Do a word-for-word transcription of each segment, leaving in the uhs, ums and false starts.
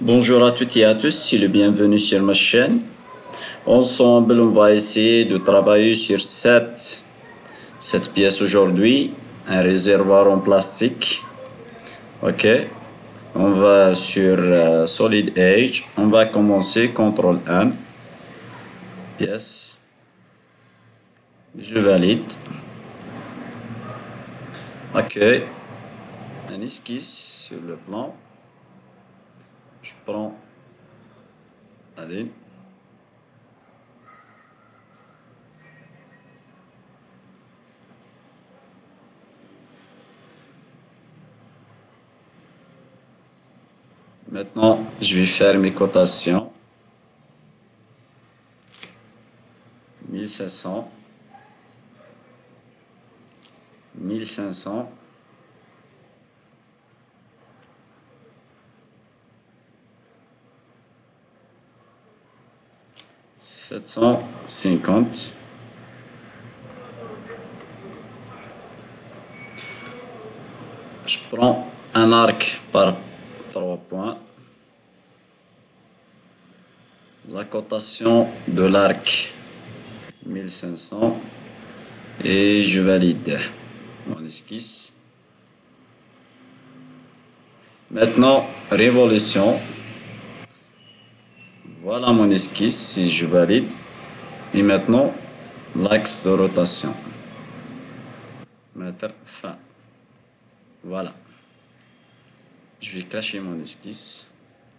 Bonjour à toutes et à tous et le bienvenue sur ma chaîne. Ensemble, on va essayer de travailler sur cette, cette pièce aujourd'hui, un réservoir en plastique. Ok, on va sur euh, Solid Edge. On va commencer contrôle un. Pièce. Je valide. Ok, un esquisse sur le plan. Je prends. Allez. Maintenant, je vais faire mes cotations. mille cinq cents, mille cinq cents, sept cent cinquante, je prends un arc par trois points, la cotation de l'arc mille cinq cents et je valide mon esquisse. Maintenant, révolution. Voilà mon esquisse si je valide. Et maintenant, l'axe de rotation. Mettre fin. Voilà. Je vais cacher mon esquisse.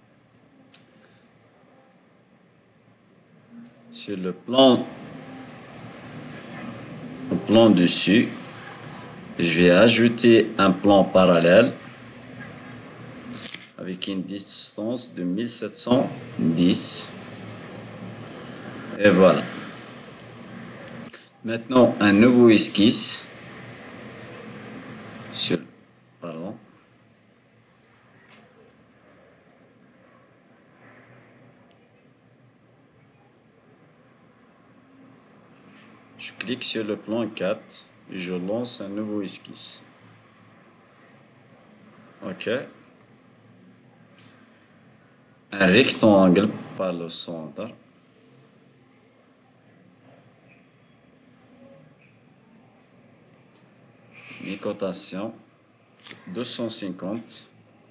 Sur le plan, au plan dessus, je vais ajouter un plan parallèle avec une distance de mille sept cent dix. Et voilà. Maintenant, un nouveau esquisse. Sur, pardon. Je clique sur le plan quatre et je lance un nouveau esquisse. OK. Un rectangle par le centre. Mes cotations deux cent cinquante,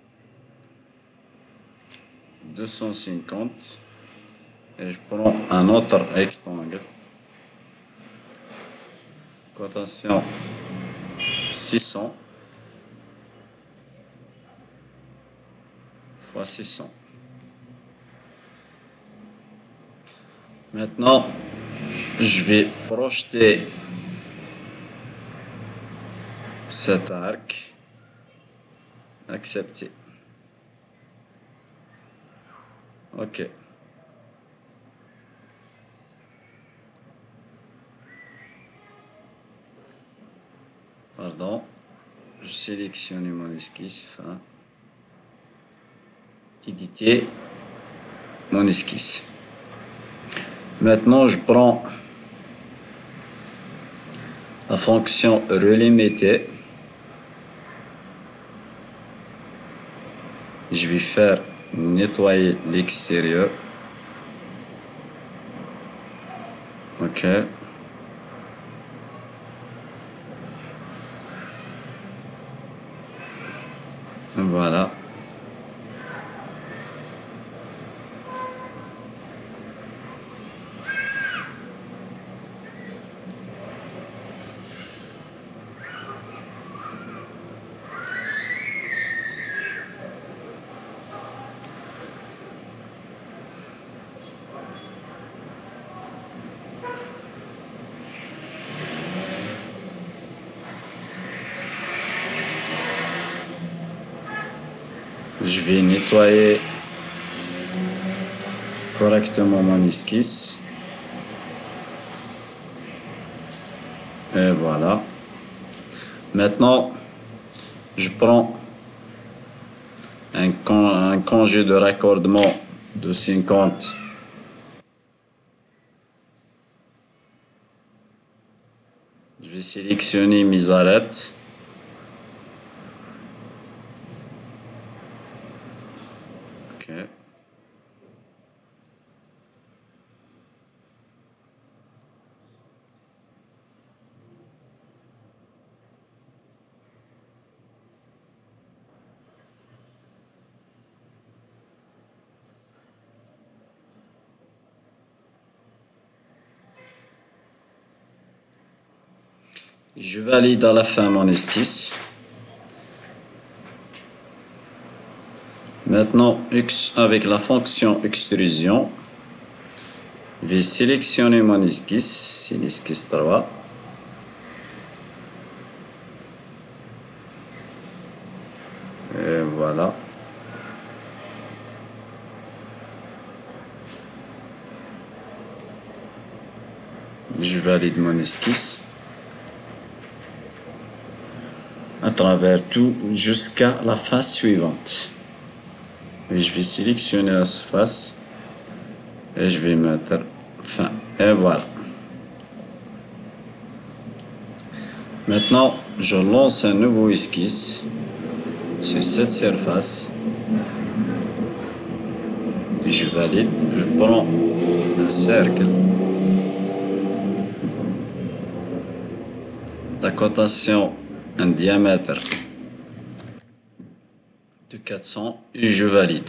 deux cent cinquante et je prends un autre rectangle. Cotation six cents fois six cents. Maintenant, je vais projeter cet arc. Accepter. OK. Pardon. Je sélectionne mon esquisse. Fin. Éditer mon esquisse. Maintenant, je prends la fonction relimiter. Je vais faire nettoyer l'extérieur. OK. Voilà. Je vais nettoyer correctement mon esquisse. Et voilà. Maintenant, je prends un, con, un congé de raccordement de cinquante. Je vais sélectionner mes arêtes. Ok. Je valide à la fin mon esquisse. Maintenant, avec la fonction extrusion, je vais sélectionner mon esquisse, c'est l'esquisse trois. Et voilà. Je valide mon esquisse à travers tout jusqu'à la face suivante. Et je vais sélectionner la face et je vais mettre fin. Et voilà. Maintenant, je lance un nouveau esquisse sur cette surface et je valide. Je prends un cercle. La cotation, un diamètre de quatre cents et je valide.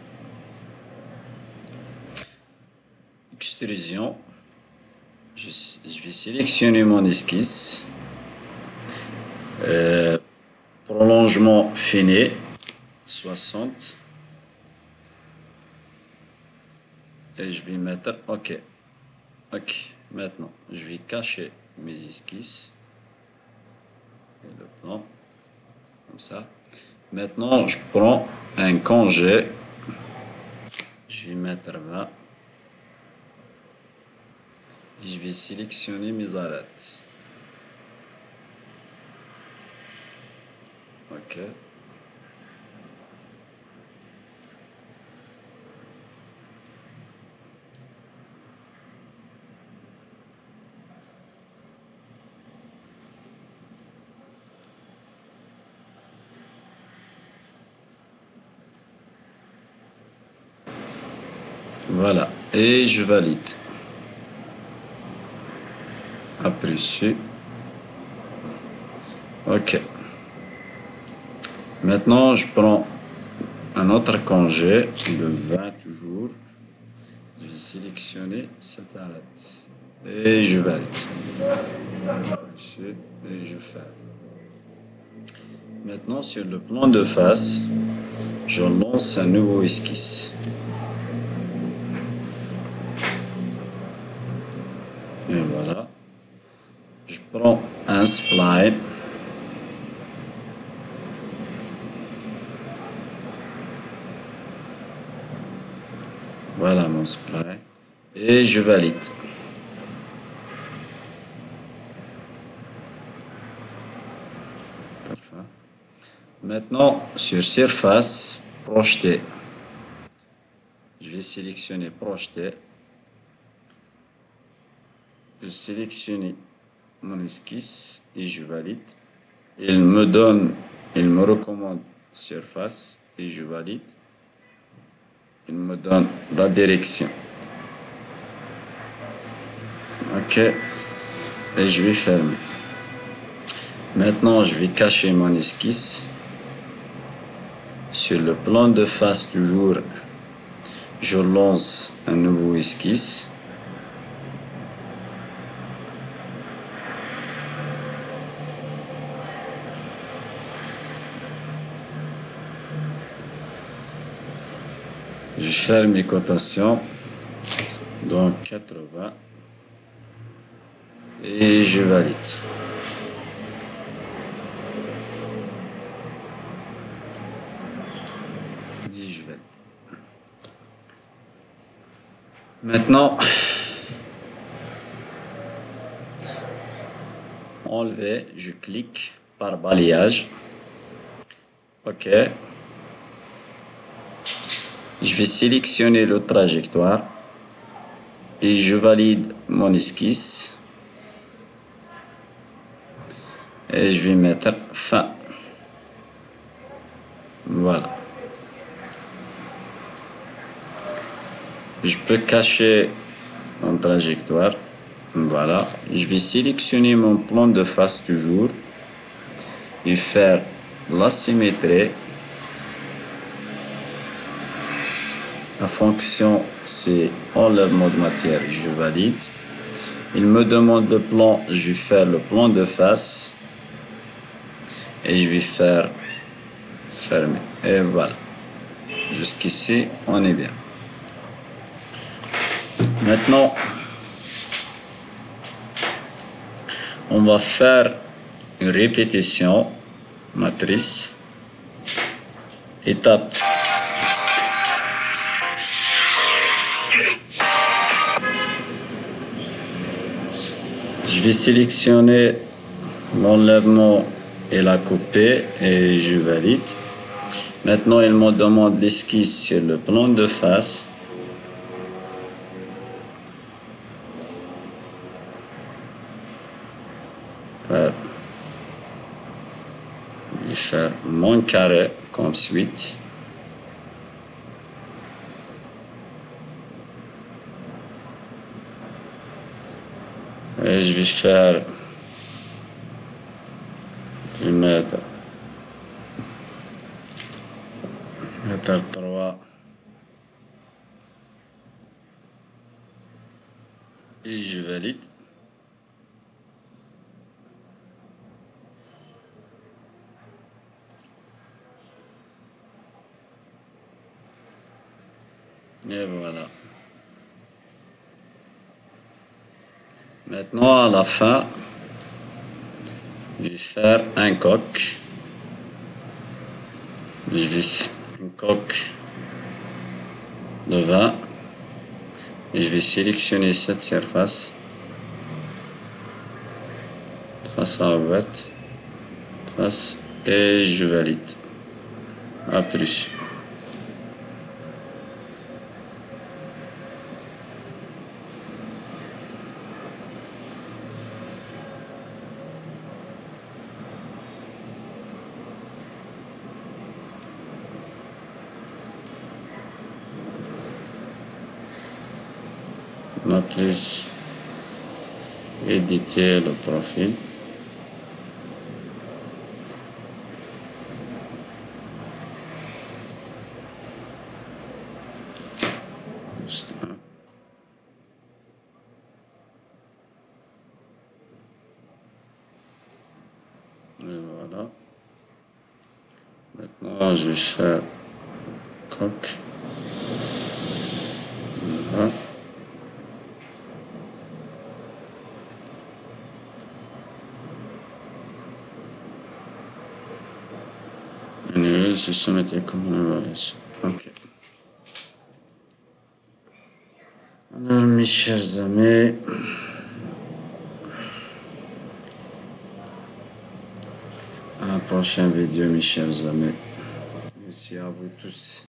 Extrusion, je, je vais sélectionner mon esquisse. Euh, prolongement fini, soixante. Et je vais mettre OK. OK. Maintenant, je vais cacher mes esquisses. Et le plan, comme ça. Maintenant, je prends un congé. Je vais mettre vingt. Et je vais sélectionner mes arêtes. OK. Voilà. Et je valide. Apprécié. OK. Maintenant, je prends un autre congé de vingt toujours. Je vais sélectionner cette arête. Et je valide. Apprécié. Et je fais. Maintenant, sur le plan de face, je lance un nouveau esquisse. Et voilà. Je prends un spline. Voilà mon spline. Et je valide. Parfait. Maintenant, sur surface, projeter. Je vais sélectionner projeter. Je sélectionne mon esquisse et je valide. Il me donne, il me recommande surface et je valide. Il me donne la direction. OK. Et je vais fermer. Maintenant, je vais cacher mon esquisse. Sur le plan de face toujours, je lance un nouveau esquisse. Je ferme mes cotations, donc quatre-vingts, et je valide. Et je valide. Maintenant, enlever, je clique par balayage. OK. Je vais sélectionner le trajectoire et je valide mon esquisse et je vais mettre fin. Voilà. Je peux cacher mon trajectoire. Voilà. Je vais sélectionner mon plan de face toujours et faire la symétrie. La fonction, c'est enlèvement de matière, je valide. Il me demande le plan, je vais faire le plan de face. Et je vais faire fermer. Et voilà. Jusqu'ici, on est bien. Maintenant, on va faire une répétition matrice. Étape. Je vais sélectionner l'enlèvement et la couper et je valide. Maintenant, il me demande l'esquisse sur le plan de face. Voilà. Je vais faire mon carré comme suite. Et je vais faire, je vais mettre, mettre trois et je valide. Et voilà. Maintenant, à la fin, je vais faire un coq. Je vais un coq de vingt. Et je vais sélectionner cette surface. Face à ouverte. Face. Et je valide. À plus. Matrice, éditer le profil. Juste un. Et voilà. Maintenant, je vais faire coq. Voilà. Anyway, c'est ça, mettre comme on va laisser. Ok. Alors, mes chers amis, à la prochaine vidéo, mes chers amis. Merci à vous tous.